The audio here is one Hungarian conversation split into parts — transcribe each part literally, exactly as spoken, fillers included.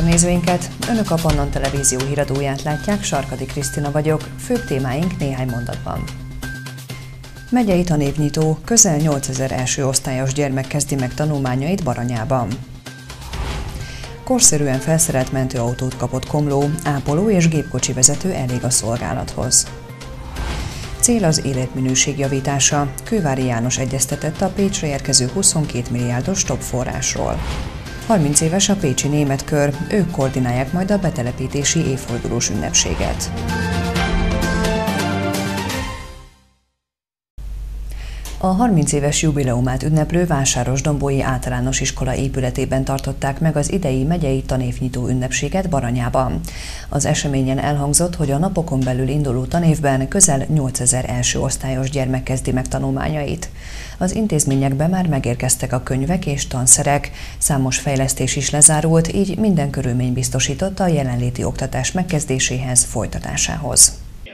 nézőinket! Önök a Pannon Televízió híradóját látják, Sarkadi Krisztina vagyok, főbb témáink néhány mondatban. Megyei tanévnyitó, közel nyolcezer első osztályos gyermek kezdi meg tanulmányait Baranyában. Korszerűen felszerelt mentőautót kapott Komló, ápoló és gépkocsi vezető elég a szolgálathoz. Cél az életminőség javítása. Kővári János egyeztetett a Pécsre érkező huszonkét milliárdos top forrásról. harminc éves a pécsi német kör, ők koordinálják majd a betelepítési évfordulós ünnepséget. A harminc éves jubileumát ünneplő Vásárosdombói Általános Iskola épületében tartották meg az idei megyei tanévnyitó ünnepséget Baranyában. Az eseményen elhangzott, hogy a napokon belül induló tanévben közel nyolcezer első osztályos gyermek kezdi meg tanulmányait. Az intézményekben már megérkeztek a könyvek és tanszerek, számos fejlesztés is lezárult, így minden körülmény biztosított a jelenléti oktatás megkezdéséhez, folytatásához.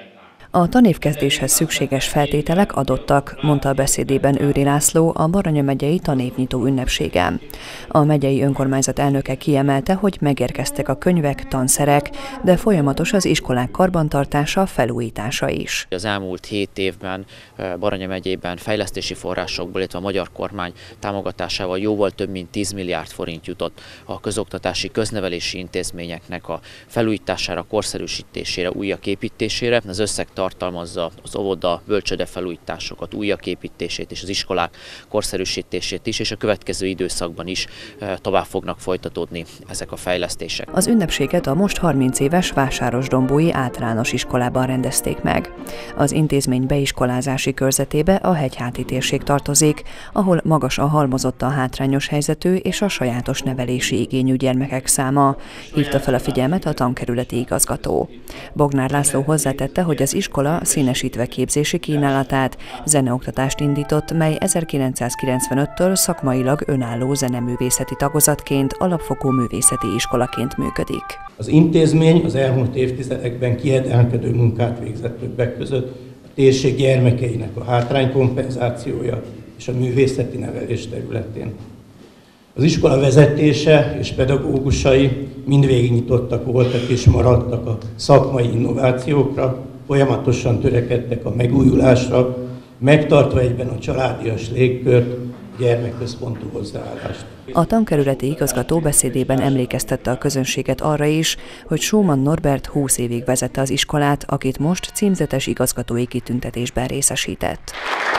A tanévkezdéshez szükséges feltételek adottak, mondta a beszédében Őri László a Baranya megyei tanévnyitó ünnepségen. A megyei önkormányzat elnöke kiemelte, hogy megérkeztek a könyvek, tanszerek, de folyamatos az iskolák karbantartása, felújítása is. Az elmúlt hét évben Baranya megyében fejlesztési forrásokból, illetve a magyar kormány támogatásával jóval több mint tíz milliárd forint jutott a közoktatási, köznevelési intézményeknek a felújítására, korszerűsítésére, újjáépítésére. Az összeg tartalmazza az óvoda, bölcsőde felújításokat, újjáépítését és az iskolák korszerűsítését is, és a következő időszakban is tovább fognak folytatódni ezek a fejlesztések. Az ünnepséget a most harminc éves Vásárosdombói Általános Iskolában rendezték meg. Az intézmény beiskolázási körzetébe a hegyháti térség tartozik, ahol magas a halmozottan hátrányos helyzetű és a sajátos nevelési igényű gyermekek száma, hívta fel a figyelmet a tankerületi igazgató. Bognár László hozzátette, hogy az iskola színesítve képzési kínálatát, zeneoktatást indított, mely ezerkilencszázkilencvenöttől szakmailag önálló zeneművészeti tagozatként, alapfokú művészeti iskolaként működik. Az intézmény az elmúlt évtizedekben kiemelkedő munkát végzett többek között a térség gyermekeinek a hátránykompenzációja és a művészeti nevelés területén. Az iskola vezetése és pedagógusai mindvégig nyitottak voltak és maradtak a szakmai innovációkra, folyamatosan törekedtek a megújulásra, megtartva egyben a családias légkört, gyermekközpontú hozzáállást. A tankerületi igazgató beszédében emlékeztette a közönséget arra is, hogy Schumann Norbert húsz évig vezette az iskolát, akit most címzetes igazgatói kitüntetésben részesített.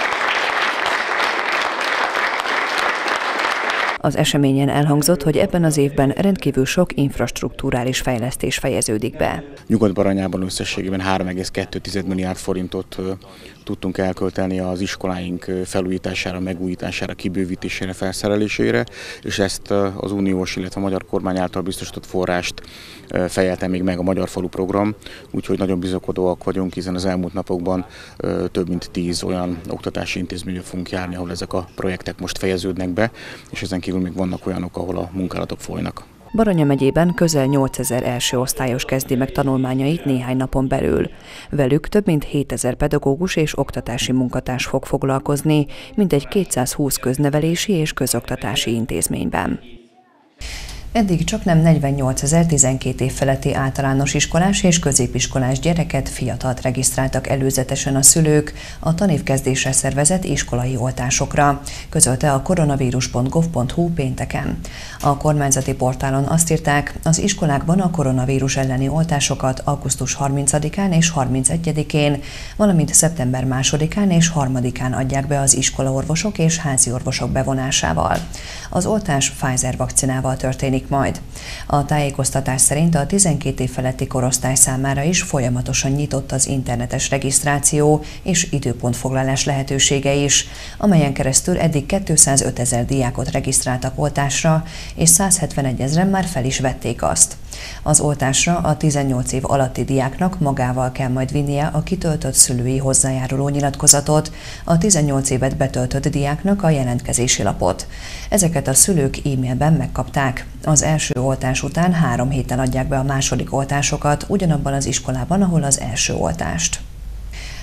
Az eseményen elhangzott, hogy ebben az évben rendkívül sok infrastrukturális fejlesztés fejeződik be. Nyugat-Baranyában összességében három egész kettő milliárd forintot tudtunk elkölteni az iskoláink felújítására, megújítására, kibővítésére, felszerelésére, és ezt az uniós, illetve a magyar kormány által biztosított forrást fejelte még meg a Magyar Falu program, úgyhogy nagyon bizakodóak vagyunk, hiszen az elmúlt napokban több mint tíz olyan oktatási intézménybe fogunk járni, ahol ezek a projektek most fejeződnek be, és ezen kívül még vannak olyanok, ahol a munkálatok folynak. Baranya megyében közel nyolcezer első osztályos kezdi meg tanulmányait néhány napon belül. Velük több mint hétezer pedagógus és oktatási munkatárs fog foglalkozni, mintegy kétszázhúsz köznevelési és közoktatási intézményben. Eddig csaknem negyvennyolcezer tizenkét év feletti általános iskolás és középiskolás gyereket, fiatalt regisztráltak előzetesen a szülők a tanévkezdésre szervezett iskolai oltásokra, közölte a koronavírus pont gov pont hu pénteken. A kormányzati portálon azt írták, az iskolákban a koronavírus elleni oltásokat augusztus harmincadikán és harmincegyedikén, valamint szeptember másodikán és harmadikán adják be az iskolaorvosok és háziorvosok bevonásával. Az oltás Pfizer vakcinával történik majd. A tájékoztatás szerint a tizenkét év feletti korosztály számára is folyamatosan nyitott az internetes regisztráció és időpontfoglalás lehetősége is, amelyen keresztül eddig kétszázötezer diákot regisztráltak oltásra, és százhetvenegy ezren már fel is vették azt. Az oltásra a tizennyolc év alatti diáknak magával kell majd vinnie a kitöltött szülői hozzájáruló nyilatkozatot, a tizennyolc évet betöltött diáknak a jelentkezési lapot. Ezeket a szülők e-mailben megkapták. Az első oltás után három héten adják be a második oltásokat ugyanabban az iskolában, ahol az első oltást.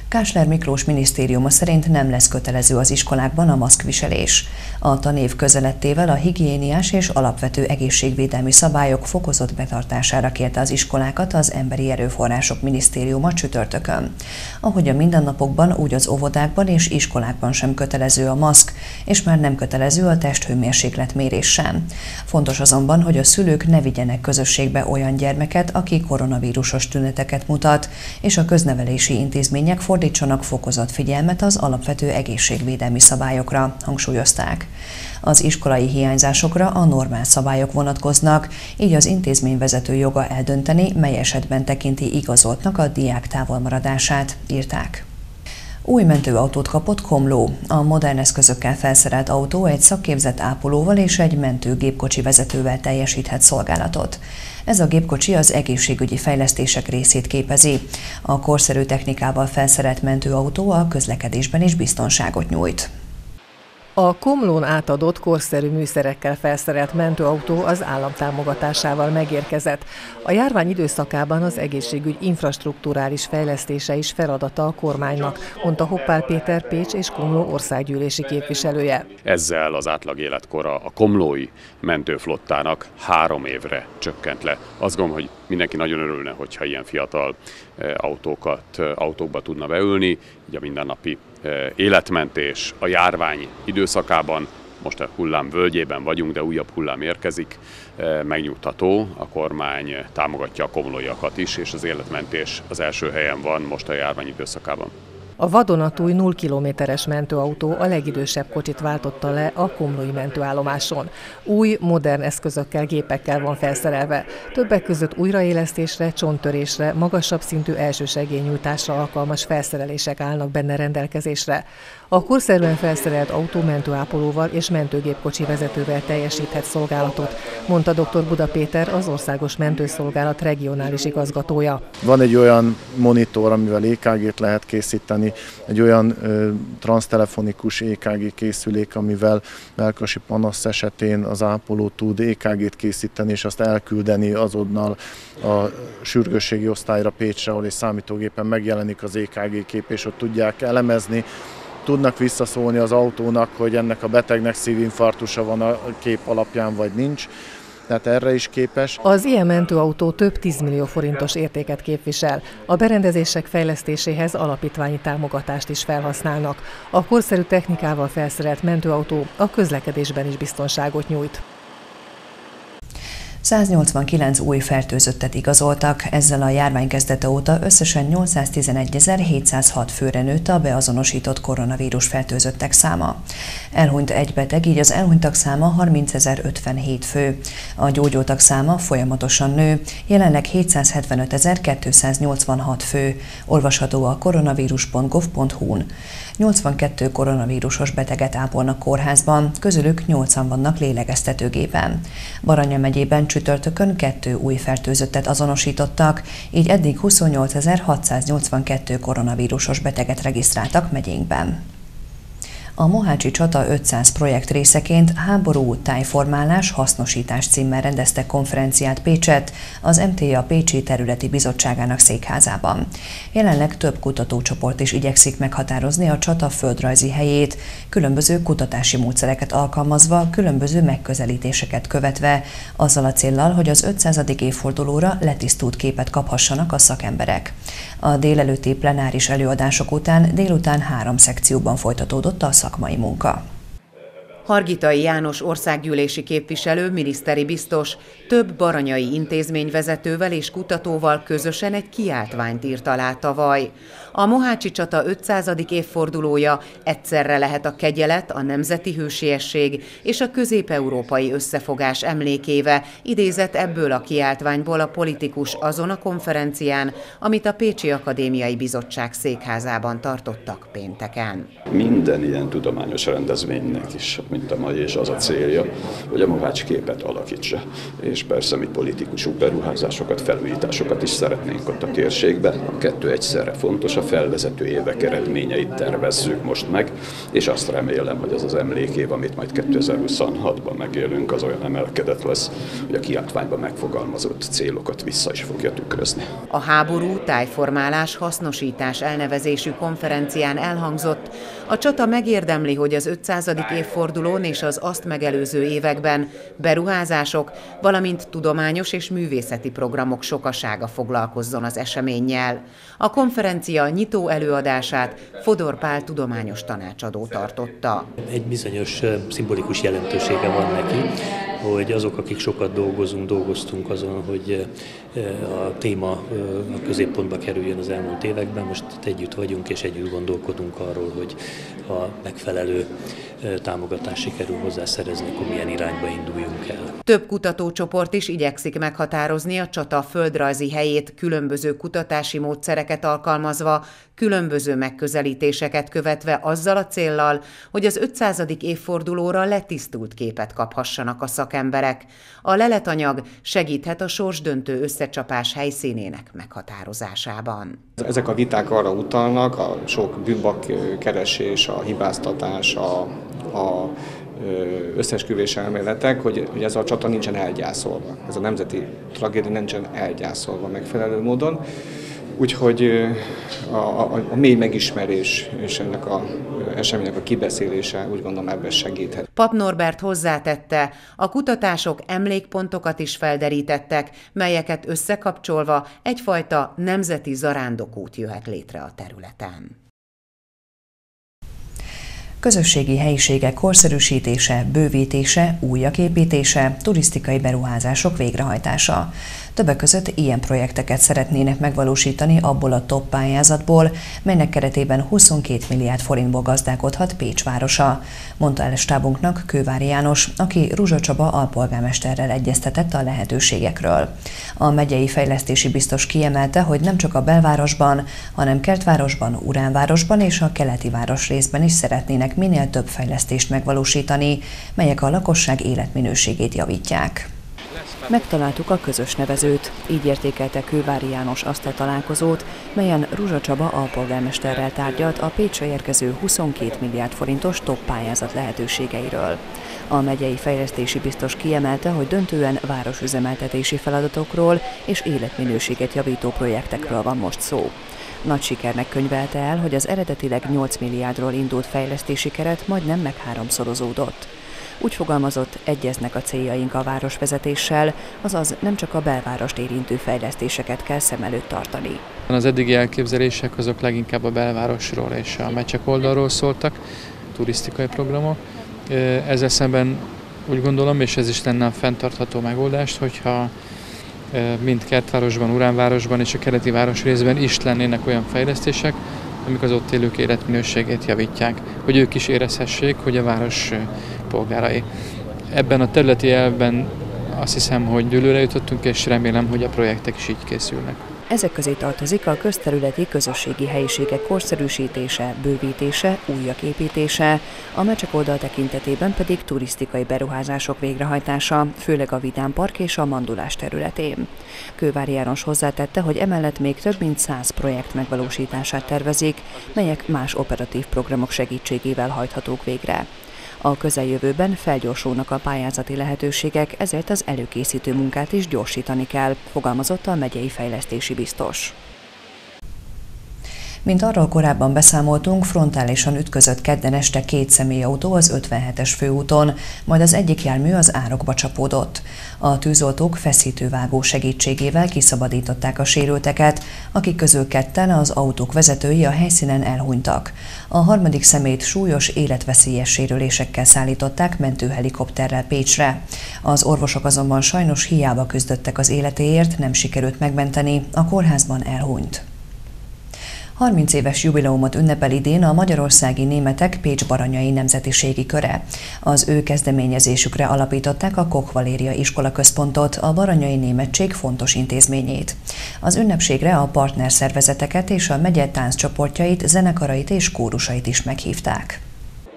Kásler Miklós minisztériuma szerint nem lesz kötelező az iskolákban a maszkviselés. A tanév közelettével a higiéniás és alapvető egészségvédelmi szabályok fokozott betartására kérte az iskolákat az Emberi Erőforrások Minisztériuma csütörtökön. Ahogy a mindennapokban, úgy az óvodákban és iskolákban sem kötelező a maszk, és már nem kötelező a testhőmérsékletmérés sem. Fontos azonban, hogy a szülők ne vigyenek közösségbe olyan gyermeket, aki koronavírusos tüneteket mutat, és a köznevelési intézmények fordítsanak fokozott figyelmet az alapvető egészségvédelmi szabályokra, hangsúlyozták. Az iskolai hiányzásokra a normál szabályok vonatkoznak, így az intézményvezető joga eldönteni, mely esetben tekinti igazoltnak a diák távolmaradását, írták. Új mentőautót kapott Komló. A modern eszközökkel felszerelt autó egy szakképzett ápolóval és egy mentőgépkocsi vezetővel teljesíthet szolgálatot. Ez a gépkocsi az egészségügyi fejlesztések részét képezi. A korszerű technikával felszerelt mentőautó a közlekedésben is biztonságot nyújt. A Komlón átadott korszerű műszerekkel felszerelt mentőautó az állam támogatásával megérkezett. A járvány időszakában az egészségügy infrastrukturális fejlesztése is feladata a kormánynak, mondta Hoppál Péter Pécs és Komló országgyűlési képviselője. Ezzel az átlag életkora a komlói mentőflottának három évre csökkent le. Azt gondolom, hogy mindenki nagyon örülne, hogyha ilyen fiatal autókat, autókba tudna beülni, így a mindennapi életmentés a járvány időszakában, most a hullám völgyében vagyunk, de újabb hullám érkezik, megnyugtató, a kormány támogatja a komlóiakat is, és az életmentés az első helyen van most a járvány időszakában. A vadonatúj nulla kilométeres mentőautó a legidősebb kocsit váltotta le a komlói mentőállomáson. Új, modern eszközökkel, gépekkel van felszerelve. Többek között újraélesztésre, csonttörésre, magasabb szintű elsősegélynyújtásra alkalmas felszerelések állnak benne rendelkezésre. A korszerűen felszerelt autó mentőápolóval és mentőgépkocsi vezetővel teljesíthet szolgálatot, mondta dr. Buda Péter, az Országos Mentőszolgálat regionális igazgatója. Van egy olyan monitor, amivel é ká gét lehet készíteni, egy olyan ö, transztelefonikus é ká gé készülék, amivel mellkasi panasz esetén az ápoló tud é ká gét készíteni, és azt elküldeni azonnal a sürgősségi osztályra Pécsre, ahol egy számítógépen megjelenik az é ká gé kép, és ott tudják elemezni. Tudnak visszaszólni az autónak, hogy ennek a betegnek szívinfarktusa van a kép alapján, vagy nincs. Tehát erre is képes. Az ilyen mentőautó több tízmillió forintos értéket képvisel. A berendezések fejlesztéséhez alapítványi támogatást is felhasználnak. A korszerű technikával felszerelt mentőautó a közlekedésben is biztonságot nyújt. száznyolcvankilenc új fertőzöttet igazoltak, ezzel a járvány kezdete óta összesen nyolcszáztizenegyezer-hétszázhat főre nőtt a beazonosított koronavírus fertőzöttek száma. Elhunyt egy beteg, így az elhunytak száma harmincezer-ötvenhét fő. A gyógyultak száma folyamatosan nő, jelenleg hétszázhetvenötezer-kétszáznyolcvanhat fő, olvasható a koronavírus pont gov pont hu-n. nyolcvankettő koronavírusos beteget ápolnak kórházban, közülük nyolcan vannak lélegeztetőgépen. Baranya megyében csütörtökön kettő új fertőzöttet azonosítottak, így eddig huszonnyolcezer-hatszáznyolcvankettő koronavírusos beteget regisztráltak megyénkben. A Mohácsi csata ötszáz projekt részeként Háború, tájformálás, hasznosítás címmel rendezte konferenciát Pécsett, az em té á Pécsi Területi Bizottságának székházában. Jelenleg több kutatócsoport is igyekszik meghatározni a csata földrajzi helyét, különböző kutatási módszereket alkalmazva, különböző megközelítéseket követve, azzal a céllal, hogy az ötszázadik évfordulóra letisztult képet kaphassanak a szakemberek. A délelőtti plenáris előadások után délután három szekcióban folytatódott a szakmai munka. Hargitai János országgyűlési képviselő, miniszteri biztos több baranyai intézményvezetővel és kutatóval közösen egy kiáltványt írt alá tavaly. A Mohácsi csata ötszázadik évfordulója egyszerre lehet a kegyelet, a nemzeti hősiesség és a közép-európai összefogás emlékéve, idézett ebből a kiáltványból a politikus azon a konferencián, amit a Pécsi Akadémiai Bizottság székházában tartottak pénteken. Minden ilyen tudományos rendezvénynek is mint a mai, és az a célja, hogy a mohácsi képet alakítsa. És persze mi politikusú beruházásokat, felújításokat is szeretnénk ott a térségben. A kettő egyszerre fontos, a felvezető évek eredményeit tervezzük most meg, és azt remélem, hogy az az emlékév, amit majd kétezer-huszonhatban megélünk, az olyan emelkedett lesz, hogy a kiáltványban megfogalmazott célokat vissza is fogja tükrözni. A háború, tájformálás, hasznosítás elnevezésű konferencián elhangzott, a csata megérdemli, hogy az ötszázadik évfordulón és az azt megelőző években beruházások, valamint tudományos és művészeti programok sokasága foglalkozzon az eseménnyel. A konferencia nyitó előadását Fodor Pál tudományos tanácsadó tartotta. Egy bizonyos szimbolikus jelentősége van neki, hogy azok, akik sokat dolgozunk, dolgoztunk azon, hogy a téma a középpontba kerüljön az elmúlt években. Most együtt vagyunk és együtt gondolkodunk arról, hogy ha megfelelő támogatást sikerül hozzászerezni, akkor milyen irányba induljunk el. Több kutatócsoport is igyekszik meghatározni a csata földrajzi helyét, különböző kutatási módszereket alkalmazva, különböző megközelítéseket követve azzal a céllal, hogy az ötszázadik évfordulóra letisztult képet kaphassanak a szakemberek. A leletanyag segíthet a sorsdöntő összecsapás helyszínének meghatározásában. Ezek a viták arra utalnak, a sok bűnbakkeresés, a hibáztatás, a, a összesküvés elméletek, hogy, hogy ez a csata nincsen elgyászolva. Ez a nemzeti tragédia nincsen elgyászolva megfelelő módon. Úgyhogy a, a, a mély megismerés és ennek az eseménynek a kibeszélése úgy gondolom ebben segíthet. Pap Norbert hozzátette, a kutatások emlékpontokat is felderítettek, melyeket összekapcsolva egyfajta nemzeti zarándokút jöhet létre a területen. Közösségi helyiségek korszerűsítése, bővítése, újak építése, turisztikai beruházások végrehajtása. Többek között ilyen projekteket szeretnének megvalósítani abból a top pályázatból, melynek keretében huszonkét milliárd forintból gazdálkodhat Pécs városa, mondta el stábunknak Kővári János, aki Ruzsa Csaba alpolgármesterrel egyeztetett a lehetőségekről. A megyei fejlesztési biztos kiemelte, hogy nem csak a belvárosban, hanem Kertvárosban, Uránvárosban és a keleti városrészben is szeretnének minél több fejlesztést megvalósítani, melyek a lakosság életminőségét javítják. Megtaláltuk a közös nevezőt, így értékelte Kővári János azt a találkozót, melyen Ruzsa Csaba alpolgármesterrel tárgyalt a Pécsre érkező huszonkét milliárd forintos top pályázat lehetőségeiről. A megyei fejlesztési biztos kiemelte, hogy döntően városüzemeltetési feladatokról és életminőséget javító projektekről van most szó. Nagy sikernek könyvelte el, hogy az eredetileg nyolc milliárdról indult fejlesztési keret majdnem megháromszorozódott. Úgy fogalmazott, egyeznek a céljaink a városvezetéssel, azaz nem csak a belvárost érintő fejlesztéseket kell szem előtt tartani. Az eddigi elképzelések azok leginkább a belvárosról és a Mecsek oldalról szóltak, turisztikai programok. Ezzel szemben úgy gondolom, és ez is lenne a fenntartható megoldást, hogyha mind Kertvárosban, Uránvárosban és a keleti városrészben is lennének olyan fejlesztések, amik az ott élők életminőségét javítják, hogy ők is érezhessék, hogy a város polgárai. Ebben a területi elvben azt hiszem, hogy dőlőre jutottunk, és remélem, hogy a projektek is így készülnek. Ezek közé tartozik a közterületi közösségi helyiségek korszerűsítése, bővítése, újak építése, a Mecsek oldal tekintetében pedig turisztikai beruházások végrehajtása, főleg a Vidámpark és a Mandulás területén. Kővári János hozzátette, hogy emellett még több mint száz projekt megvalósítását tervezik, melyek más operatív programok segítségével hajthatók végre. A közeljövőben felgyorsulnak a pályázati lehetőségek, ezért az előkészítő munkát is gyorsítani kell, fogalmazott a megyei fejlesztési biztos. Mint arról korábban beszámoltunk, frontálisan ütközött kedden este két személyautó az ötvenhetes főúton, majd az egyik jármű az árokba csapódott. A tűzoltók feszítővágó segítségével kiszabadították a sérülteket, akik közül ketten, az autók vezetői a helyszínen elhunytak. A harmadik személyt súlyos, életveszélyes sérülésekkel szállították mentőhelikopterrel Pécsre. Az orvosok azonban sajnos hiába küzdöttek az életéért, nem sikerült megmenteni, a kórházban elhunyt. harminc éves jubileumot ünnepel idén a magyarországi németek Pécs-Baranyai Nemzetiségi Köre. Az ő kezdeményezésükre alapították a Koch Valéria Iskolaközpontot, a baranyai németség fontos intézményét. Az ünnepségre a partnerszervezeteket és a megye tánccsoportjait, zenekarait és kórusait is meghívták.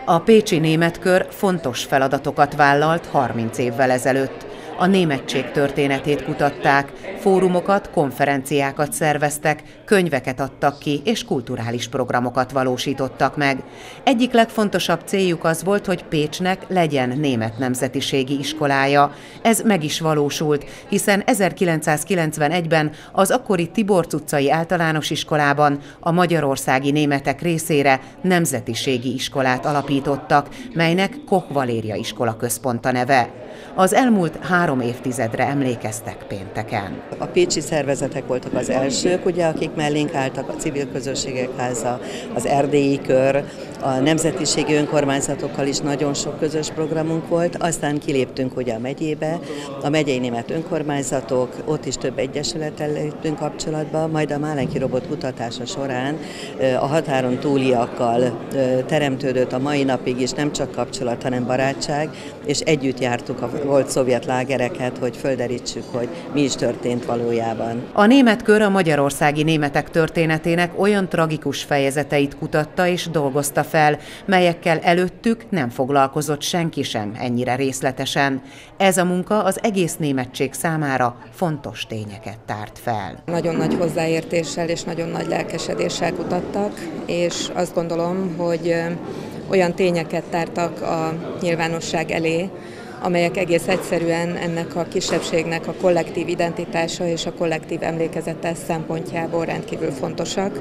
A pécsi németkör fontos feladatokat vállalt harminc évvel ezelőtt. A németség történetét kutatták, fórumokat, konferenciákat szerveztek, könyveket adtak ki és kulturális programokat valósítottak meg. Egyik legfontosabb céljuk az volt, hogy Pécsnek legyen német nemzetiségi iskolája. Ez meg is valósult, hiszen ezerkilencszázkilencvenegyben az akkori Tiborcs utcai általános iskolában a magyarországi németek részére nemzetiségi iskolát alapítottak, melynek Koch Valéria iskola központa neve. Az elmúlt három évtizedre emlékeztek pénteken. A pécsi szervezetek voltak az elsők, ugye, akik mellénk álltak, a Civil Közösségek Háza, az Erdélyi Kör, a nemzetiségi önkormányzatokkal is nagyon sok közös programunk volt, aztán kiléptünk ugye a megyébe, a megyei német önkormányzatok, ott is több egyesülettel léptünk kapcsolatba, majd a Málenki robot kutatása során a határon túliakkal teremtődött a mai napig is nem csak kapcsolat, hanem barátság, és együtt jártuk a volt szovjet lágereket, hogy földerítsük, hogy mi is történt valójában. A németkör a magyarországi németek történetének olyan tragikus fejezeteit kutatta és dolgozta fel, melyekkel előttük nem foglalkozott senki sem ennyire részletesen. Ez a munka az egész németség számára fontos tényeket tárt fel. Nagyon nagy hozzáértéssel és nagyon nagy lelkesedéssel kutattak, és azt gondolom, hogy olyan tényeket tártak a nyilvánosság elé, amelyek egész egyszerűen ennek a kisebbségnek a kollektív identitása és a kollektív emlékezete szempontjából rendkívül fontosak.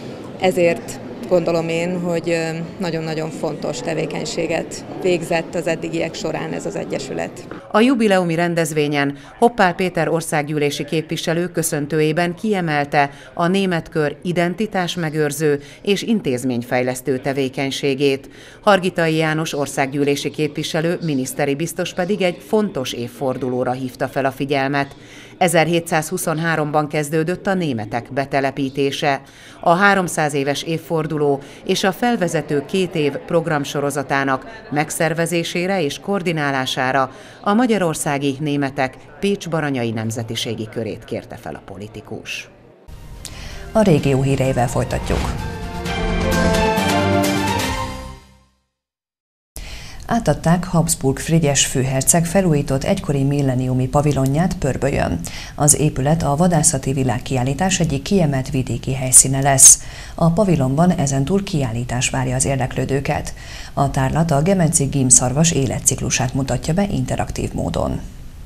Ezért gondolom én, hogy nagyon-nagyon fontos tevékenységet végzett az eddigiek során ez az egyesület. A jubileumi rendezvényen Hoppál Péter országgyűlési képviselő köszöntőjében kiemelte a németkör identitásmegőrző és intézményfejlesztő tevékenységét. Hargitai János országgyűlési képviselő, miniszteri biztos pedig egy fontos évfordulóra hívta fel a figyelmet. ezerhétszázhuszonháromban kezdődött a németek betelepítése. A háromszáz éves évforduló és a felvezető két év programsorozatának megszervezésére és koordinálására a magyarországi németek Pécs-Baranyai nemzetiségi körét kérte fel a politikus. A régió híreivel folytatjuk. Átadták Habsburg Frigyes főherceg felújított egykori milleniumi pavilonját Pörbölyön. Az épület a vadászati világkiállítás egyik kiemelt vidéki helyszíne lesz. A pavilonban ezentúl kiállítás várja az érdeklődőket. A tárlat a gemenci gímszarvas életciklusát mutatja be interaktív módon.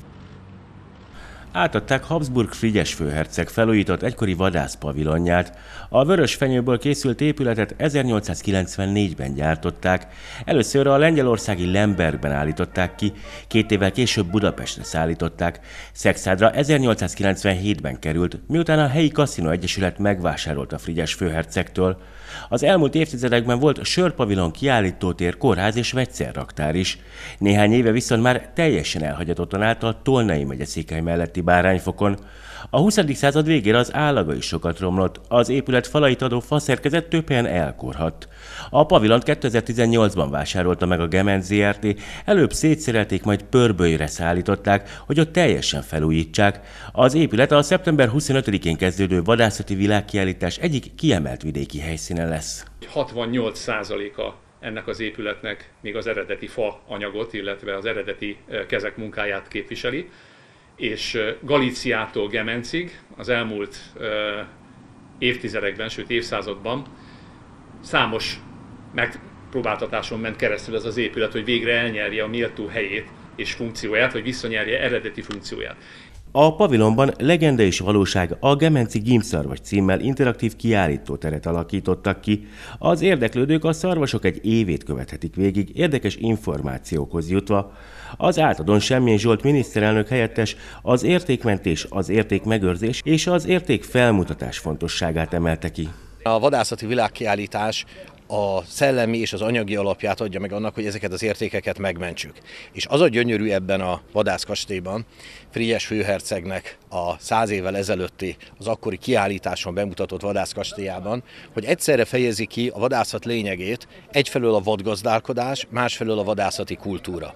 Átadták Habsburg Frigyes főherceg felújított egykori vadászpavilonját. A vörös fenyőből készült épületet ezernyolcszázkilencvennégyben gyártották. Először a lengyelországi Lembergben állították ki, két évvel később Budapestre szállították. Szekszádra ezernyolcszázkilencvenhétben került, miután a helyi kaszinó egyesület megvásárolta Frigyes főhercegtől. Az elmúlt évtizedekben volt sörpavilon, kiállítótér, kórház és vegyszerraktár is. Néhány éve viszont már teljesen elhagyatottan állt a Tolnai megyeszékhely melletti Bárányfokon. A huszadik század végére az állaga is sokat romlott, az épület falait adó faszerkezet több helyen elkorhadt. A pavilont kétezer-tizennyolcban vásárolta meg a Gemenc zé er té, előbb szétszerelték, majd Pörbölyre szállították, hogy ott teljesen felújítsák. Az épület a szeptember huszonötödikén kezdődő vadászati világkiállítás egyik kiemelt vidéki helyszíne lesz. hatvannyolc százaléka ennek az épületnek még az eredeti fa anyagot, illetve az eredeti kezek munkáját képviseli, és Galíciától Gemencig az elmúlt évtizedekben, sőt évszázadban számos megpróbáltatáson ment keresztül ez az épület, hogy végre elnyerje a méltó helyét és funkcióját, vagy visszanyerje eredeti funkcióját. A pavilonban Legenda és valóság a gemenci gímszarvas címmel interaktív kiállítóteret alakítottak ki. Az érdeklődők a szarvasok egy évét követhetik végig, érdekes információkhoz jutva. Az átadón Semjén Zsolt miniszterelnök helyettes az értékmentés, az értékmegőrzés és az értékfelmutatás fontosságát emelte ki. A vadászati világkiállítás a szellemi és az anyagi alapját adja meg annak, hogy ezeket az értékeket megmentsük. És az a gyönyörű ebben a vadászkastélyban, Frigyes főhercegnek a száz évvel ezelőtti, az akkori kiállításon bemutatott vadászkastélyában, hogy egyszerre fejezi ki a vadászat lényegét, egyfelől a vadgazdálkodás, másfelől a vadászati kultúra.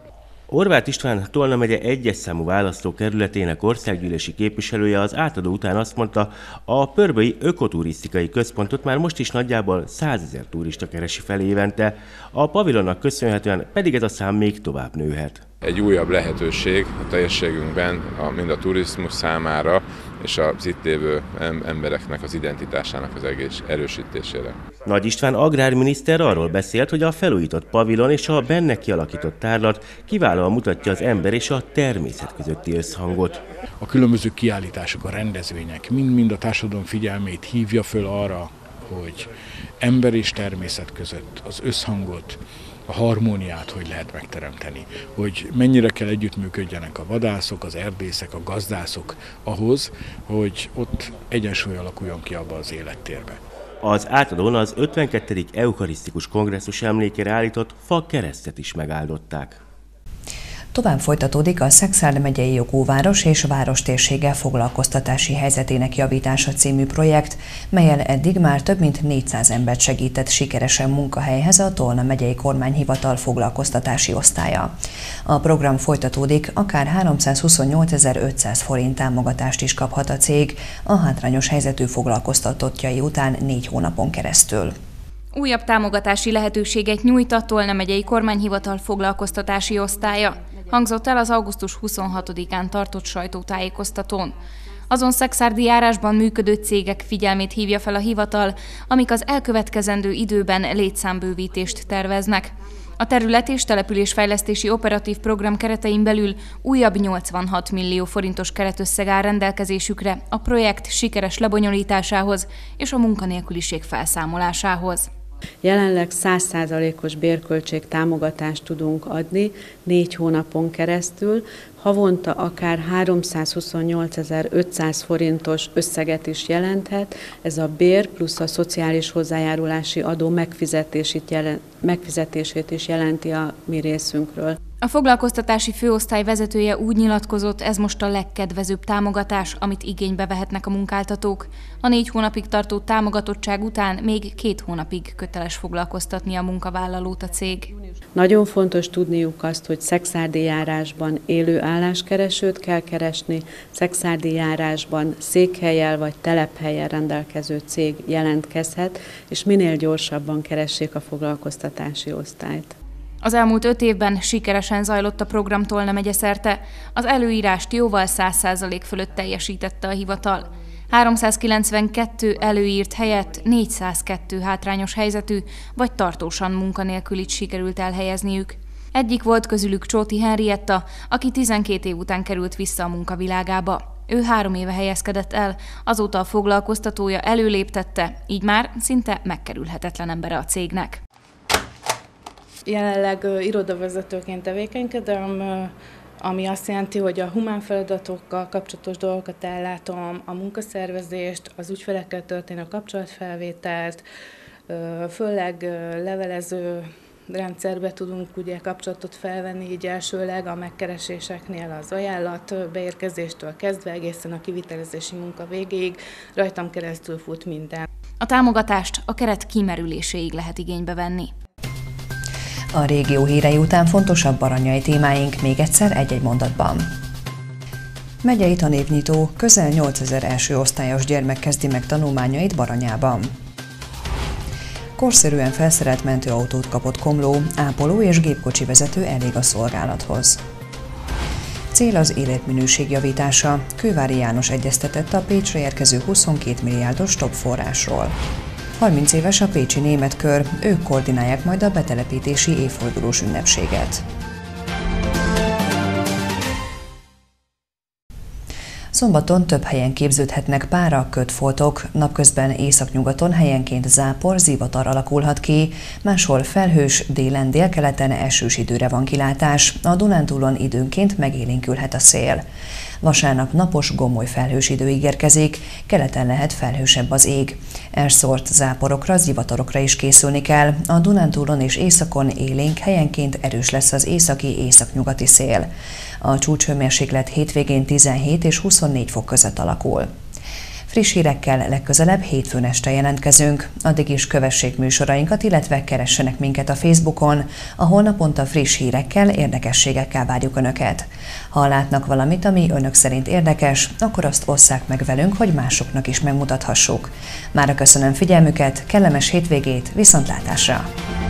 Horváth István Tolna megye egyes számú választókerületének országgyűlési képviselője az átadó után azt mondta, a pörbölyi ökoturisztikai központot már most is nagyjából százezer turista keresi fel évente, a pavilonnak köszönhetően pedig ez a szám még tovább nőhet. Egy újabb lehetőség a térségünkben a, mind a turizmus számára és az itt lévő embereknek az identitásának az egész erősítésére. Nagy István agrárminiszter arról beszélt, hogy a felújított pavilon és a benne kialakított tárlat kiválóan mutatja az ember és a természet közötti összhangot. A különböző kiállítások, a rendezvények mind-mind a társadalom figyelmét hívja föl arra, hogy ember és természet között az összhangot, a harmóniát hogy lehet megteremteni, hogy mennyire kell együttműködjenek a vadászok, az erdészek, a gazdászok ahhoz, hogy ott egyensúly alakuljon ki abba az élettérbe. Az átadón az ötvenkettedik eukarisztikus kongresszus emlékére állított fa keresztet is megáldották. Tovább folytatódik a Szekszárd megyei jogóváros és várostérsége foglalkoztatási helyzetének javítása című projekt, mellyel eddig már több mint négyszáz embert segített sikeresen munkahelyhez a Tolna megyei kormányhivatal foglalkoztatási osztálya. A program folytatódik, akár háromszázhuszonnyolcezer-ötszáz forint támogatást is kaphat a cég a hátrányos helyzetű foglalkoztatottjai után négy hónapon keresztül. Újabb támogatási lehetőséget nyújt a Tolna megyei kormányhivatal foglalkoztatási osztálya, hangzott el az augusztus huszonhatodikán tartott sajtótájékoztatón. Azon szekszárdi járásban működő cégek figyelmét hívja fel a hivatal, amik az elkövetkezendő időben létszámbővítést terveznek. A terület és településfejlesztési operatív program keretein belül újabb nyolcvanhat millió forintos keretösszeg áll rendelkezésükre a projekt sikeres lebonyolításához és a munkanélküliség felszámolásához. Jelenleg száz százalékos bérköltség támogatást tudunk adni négy hónapon keresztül, havonta akár háromszázhuszonnyolcezer-ötszáz forintos összeget is jelenthet, ez a bér plusz a szociális hozzájárulási adó megfizetését, jelent, megfizetését is jelenti a mi részünkről. A foglalkoztatási főosztály vezetője úgy nyilatkozott, ez most a legkedvezőbb támogatás, amit igénybe vehetnek a munkáltatók. A négy hónapig tartó támogatottság után még két hónapig köteles foglalkoztatni a munkavállalót a cég. Nagyon fontos tudniuk azt, hogy szekszárdi járásban élő álláskeresőt kell keresni, szekszárdi járásban székhellyel vagy telephellyel rendelkező cég jelentkezhet, és minél gyorsabban keressék a foglalkoztatási osztályt. Az elmúlt öt évben sikeresen zajlott a program Tolna megye szerte. Az előírást jóval száz százalék fölött teljesítette a hivatal. háromszázkilencvenkettő előírt helyett négyszázkettő hátrányos helyzetű vagy tartósan munkanélkülit sikerült elhelyezniük. Egyik volt közülük Csóti Henrietta, aki tizenkét év után került vissza a munkavilágába. Ő három éve helyezkedett el, azóta a foglalkoztatója előléptette, így már szinte megkerülhetetlen embere a cégnek. Jelenleg uh, irodavezetőként tevékenykedem, uh, ami azt jelenti, hogy a humán feladatokkal kapcsolatos dolgokat ellátom, a munkaszervezést, az ügyfelekkel történő kapcsolatfelvételt, uh, főleg uh, levelező rendszerbe tudunk ugye kapcsolatot felvenni, így elsőleg a megkereséseknél az ajánlat beérkezéstől kezdve egészen a kivitelezési munka végéig rajtam keresztül fut minden. A támogatást a keret kimerüléséig lehet igénybe venni. A régió hírei után fontosabb baranyai témáink még egyszer egy-egy mondatban. Megyei tanévnyitó, közel nyolcezer első osztályos gyermek kezdi meg tanulmányait Baranyában. Korszerűen felszerelt mentőautót kapott Komló, ápoló és gépkocsi vezető elég a szolgálathoz. Cél az életminőség javítása, Kővári János egyeztetett a Pécsre érkező huszonkét milliárdos top forrásról. harminc éves a pécsi német kör, ők koordinálják majd a betelepítési évfordulós ünnepséget. Szombaton több helyen képződhetnek pára, kötfoltok, napközben északnyugaton helyenként zápor, zivatar alakulhat ki, máshol felhős, délen délkeleten esős időre van kilátás, a Dunántúlon időnként megélénkülhet a szél. Vasárnap napos, gomoly felhős idő ígérkezik, keleten lehet felhősebb az ég. Elszórt záporokra, zivatarokra is készülni kell, a Dunántúlon és északon élénk, helyenként erős lesz az északi északnyugati szél. A csúcshőmérséklet hétvégén tizenhét és huszonnégy fok között alakul. Friss hírekkel legközelebb hétfőn este jelentkezünk. Addig is kövessék műsorainkat, illetve keressenek minket a Facebookon, ahol naponta friss hírekkel, érdekességekkel várjuk Önöket. Ha látnak valamit, ami Önök szerint érdekes, akkor azt osszák meg velünk, hogy másoknak is megmutathassuk. Mára köszönöm figyelmüket, kellemes hétvégét, viszontlátásra!